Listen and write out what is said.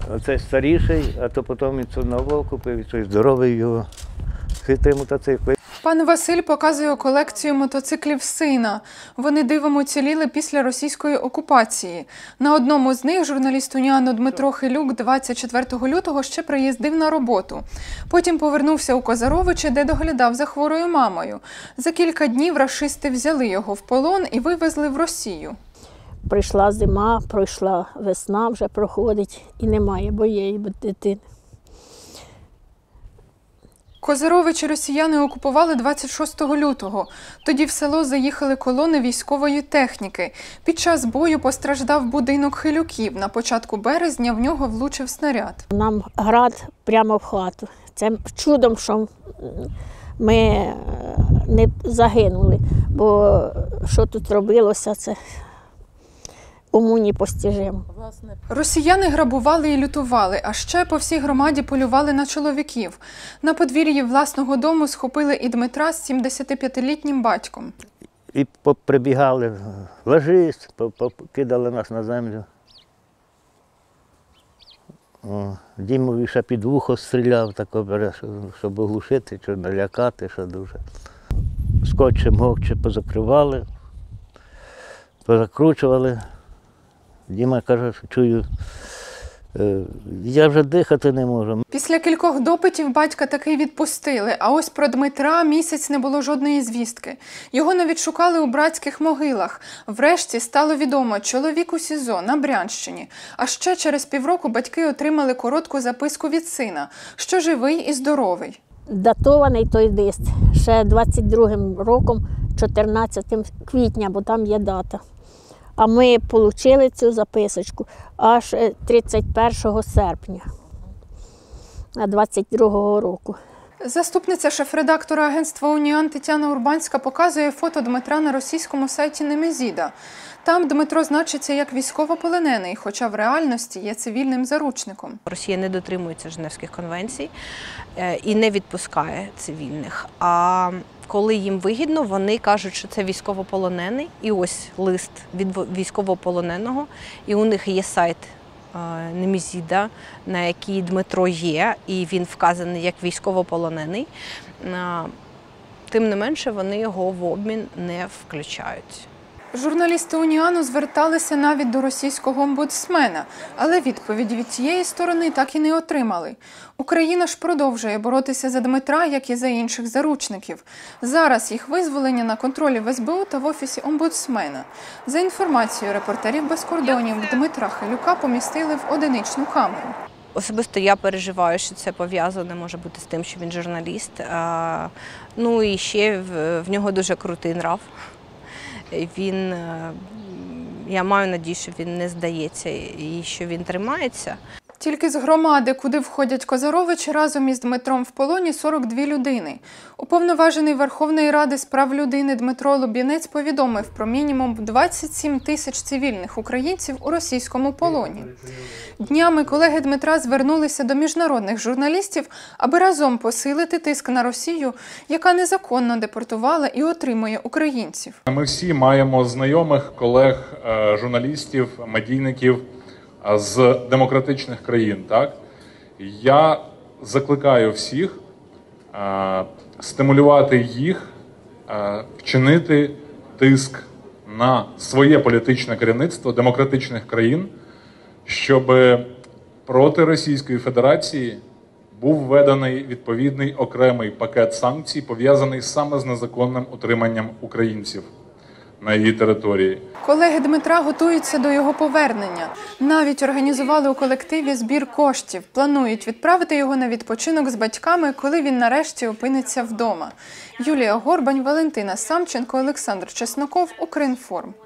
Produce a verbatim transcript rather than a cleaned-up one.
Оце старіший, а то потім і цього нового купив, і той здоровий його. Хитрий мотоцикл. Пан Василь показує колекцію мотоциклів сина. Вони дивом уціліли після російської окупації. На одному з них журналіст Уніану Дмитро Хилюк двадцять четвертого лютого ще приїздив на роботу. Потім повернувся у Козаровичі, де доглядав за хворою мамою. За кілька днів рашисти взяли його в полон і вивезли в Росію. Прийшла зима, пройшла весна, вже проходить і немає моєї дитини. Козаровичі росіяни окупували двадцять шостого лютого. Тоді в село заїхали колони військової техніки. Під час бою постраждав будинок Хилюків. На початку березня в нього влучив снаряд. Нам град прямо в хату. Це чудом, що ми не загинули, бо що тут робилося, це уму непостижимо. Росіяни грабували і лютували, а ще по всій громаді полювали на чоловіків. На подвір'ї власного дому схопили і Дмитра з сімдесятип'ятилітнім батьком. І прибігали, ложись, кидали нас на землю. О, Дімові ще під вухо стріляв, тако бере, щоб оглушити, чи налякати, що дуже. Скотчем гокче позакривали, позакручували. Діма каже, що чую, я вже дихати не можу. Після кількох допитів батька таки відпустили, а ось про Дмитра місяць не було жодної звістки. Його навіть шукали у братських могилах. Врешті стало відомо, чоловік у СІЗО на Брянщині. А ще через півроку батьки отримали коротку записку від сина, що живий і здоровий. Датований той лист ще двадцять другим роком, чотирнадцятого квітня, бо там є дата. А ми отримали цю записочку аж тридцять першого серпня двадцять другого року. Заступниця шеф-редактора агентства «Уніан» Тетяна Урбанська показує фото Дмитра на російському сайті Немезіда. Там Дмитро значиться як військовополонений, хоча в реальності є цивільним заручником. Росія не дотримується Женевських конвенцій і не відпускає цивільних. А коли їм вигідно, вони кажуть, що це військовополонений. І ось лист від військовополоненого. І у них є сайт Немезіда, на який Дмитро є, і він вказаний як військовополонений. Тим не менше, вони його в обмін не включають. Журналісти «Уніану» зверталися навіть до російського омбудсмена, але відповіді від цієї сторони так і не отримали. Україна ж продовжує боротися за Дмитра, як і за інших заручників. Зараз їх визволення на контролі в ес бе у та в офісі омбудсмена. За інформацією репортерів без кордонів, Дмитра Хилюка помістили в одиничну камеру. Особисто я переживаю, що це пов'язане може бути з тим, що він журналіст. Ну і ще в нього дуже крутий нрав. Він, я маю надію, що він не здається і що він тримається. Тільки з громади, куди входять Козаровичі, разом із Дмитром в полоні сорок дві людини. Уповноважений Верховної Ради з прав людини Дмитро Лубінець повідомив про мінімум двадцять сім тисяч цивільних українців у російському полоні. Днями колеги Дмитра звернулися до міжнародних журналістів, аби разом посилити тиск на Росію, яка незаконно депортувала і отримує українців. Ми всі маємо знайомих, колег, журналістів, медійників з демократичних країн. Так? Я закликаю всіх е, стимулювати їх, е, вчинити тиск на своє політичне керівництво демократичних країн, щоб проти Російської Федерації був введений відповідний окремий пакет санкцій, пов'язаний саме з незаконним утриманням українців на її території. Колеги Дмитра готуються до його повернення. Навіть організували у колективі збір коштів. Планують відправити його на відпочинок з батьками, коли він нарешті опиниться вдома. Юлія Горбань, Валентина Самченко, Олександр Чесноков, Укрінформ.